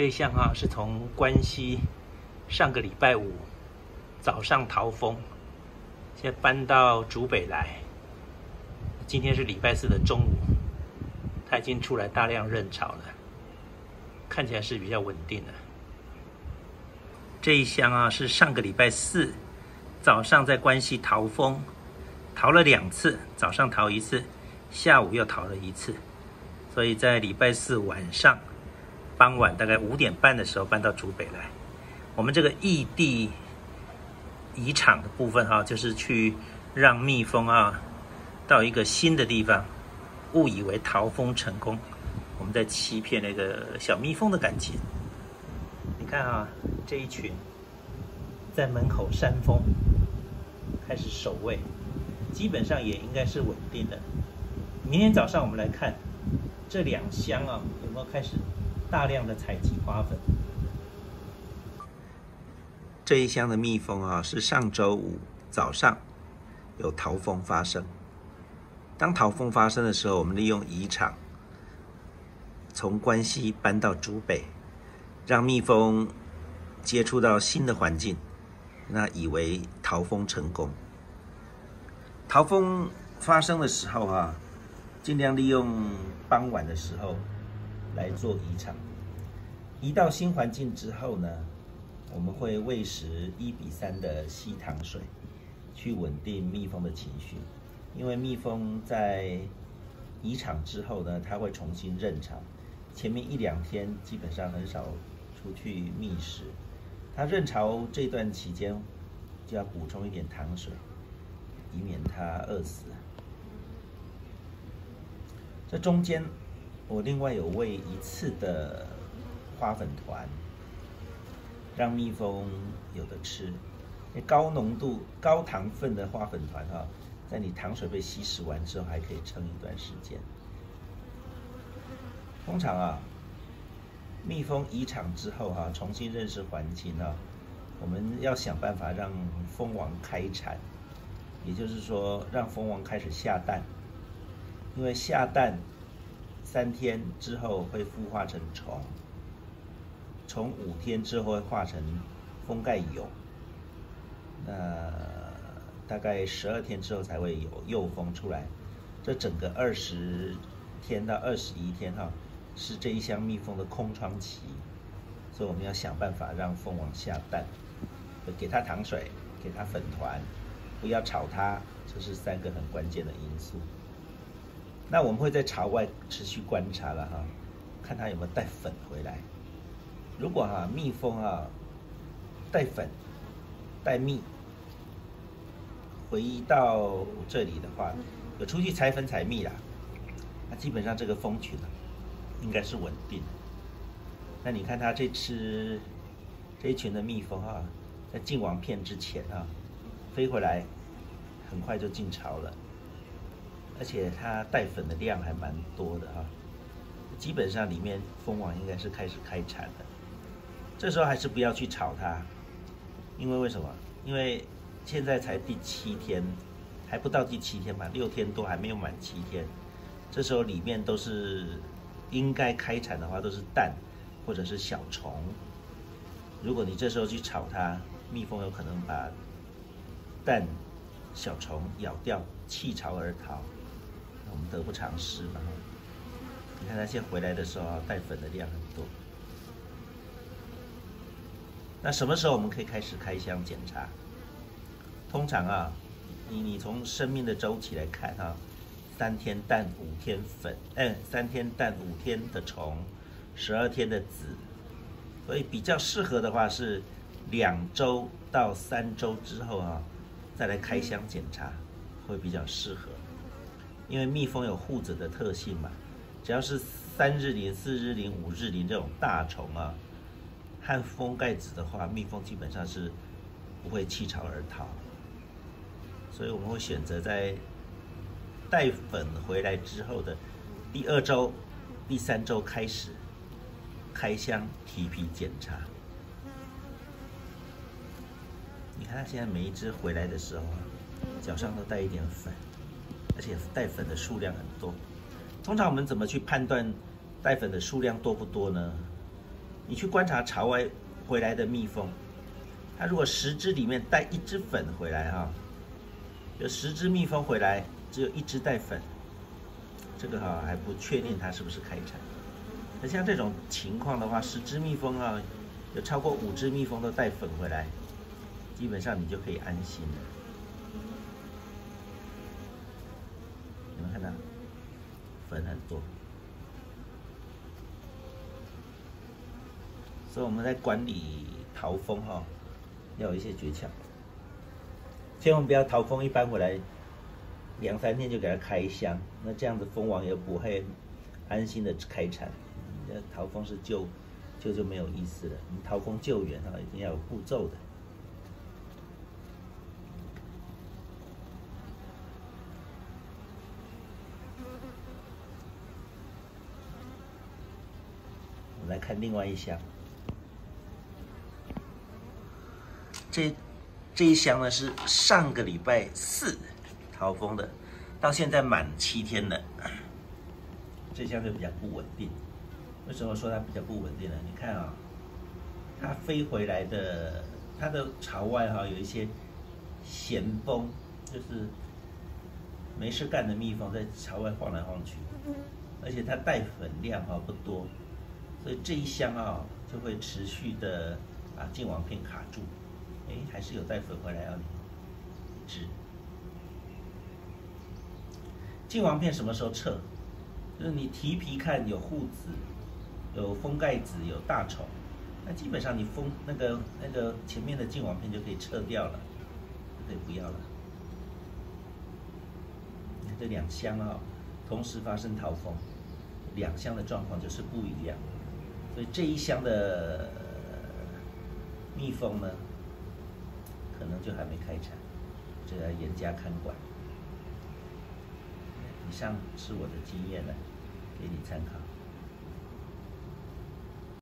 这一箱是从关西上个礼拜五早上逃风，现在搬到竹北来。今天是礼拜四的中午，它已经出来大量认潮了，看起来是比较稳定的。这一箱是上个礼拜四早上在关西逃风，逃了2次，早上逃1次，下午又逃了1次，所以在礼拜四晚上傍晚大概5点半的时候搬到竹北来。我们这个异地移场的部分就是去让蜜蜂到一个新的地方，误以为逃风成功，我们在欺骗那个小蜜蜂的感情。你看这一群在门口扇风，开始守卫，基本上也应该是稳定的。明天早上我们来看这2箱有没有开始大量的采集花粉。这一箱的蜜蜂是上周五早上有逃风发生。当逃风发生的时候，我们利用移场从关西搬到竹北，让蜜蜂接触到新的环境，那以为逃风成功。逃风发生的时候尽量利用傍晚的时候来做移场。移到新环境之后呢，我们会喂食1:3的稀糖水，去稳定蜜蜂的情绪。因为蜜蜂在移场之后呢，它会重新认巢，前面1-2天基本上很少出去觅食。它认巢这段期间就要补充一点糖水，以免它饿死。这中间我另外有喂1次的花粉团，让蜜蜂有的吃。高浓度、高糖分的花粉团在你糖水被稀释完之后，还可以撑一段时间。通常蜜蜂移场之后重新认识环境我们要想办法让蜂王开产，也就是说让蜂王开始下蛋。因为下蛋3天之后会孵化成虫，从5天之后会化成蜂盖蛹，那大概12天之后才会有幼蜂出来。这整个20天到21天是这一箱蜜蜂的空窗期，所以我们要想办法让蜂王下蛋，给它糖水，给它粉团，不要吵它，这是3个很关键的因素。那我们会在巢外持续观察了看它有没有带粉回来。如果蜜蜂带粉带蜜回到这里的话，有出去采粉采蜜啦，那基本上这个蜂群应该是稳定的。那你看它这一群的蜜蜂在进王片之前飞回来，很快就进巢了，而且它带粉的量还蛮多的基本上里面蜂王应该是开始开产了。这时候还是不要去吵它，因为为什么？因为现在才第7天，还不到第7天吧，6天多，还没有满7天。这时候里面都是应该开产的话，都是蛋或者是小虫。如果你这时候去吵它，蜜蜂有可能把蛋、小虫咬掉，弃巢而逃，我们得不偿失嘛。你看它现在回来的时候带粉的量很多。那什么时候我们可以开始开箱检查？通常你从生命的周期来看3天蛋5天粉，3天蛋5天的虫，12天的子，所以比较适合的话是2周到3周之后再来开箱检查，会比较适合。因为蜜蜂有护子的特性嘛，只要是3日龄、4日龄、5日龄这种大虫和蜂盖子的话，蜜蜂基本上是不会弃巢而逃。所以我们会选择在带粉回来之后的第2周、第3周开始开箱提皮检查。你看它现在每一只回来的时候脚上都带一点粉，而且带粉的数量很多。通常我们怎么去判断带粉的数量多不多呢？ 你去观察巢外回来的蜜蜂，它如果10只里面带1只粉回来哈，有10只蜜蜂回来，只有1只带粉，这个还不确定它是不是开产。那像这种情况的话，10只蜜蜂有超过5只蜜蜂都带粉回来，基本上你就可以安心了。有没有看到？粉很多。所以我们在管理桃蜂要有一些诀窍，千万不要桃蜂一搬回来2、3天就给它开箱，那这样子蜂王也不会安心的开产。你的桃蜂是就没有意思了。你桃蜂救援一定要有步骤的。我们来看另外一箱。这一箱呢是上个礼拜4桃蜂的，到现在满7天了。这箱就比较不稳定。为什么说它比较不稳定呢？你看它飞回来的，它的巢外有一些咸蜂，就是没事干的蜜蜂在巢外晃来晃去，而且它带粉量不多，所以这一箱就会持续的把净网片卡住。还是有带粉回来要你治。净网片什么时候撤？就是你提皮看有护子、有封盖子、有大虫，那基本上你那个前面的净网片就可以撤掉了，就可以不要了。你看这2箱同时发生桃蜂，2箱的状况就是不一样。所以这一箱的蜜蜂呢，可能就还没开产，这要严加看管。以上是我的经验了，给你参考。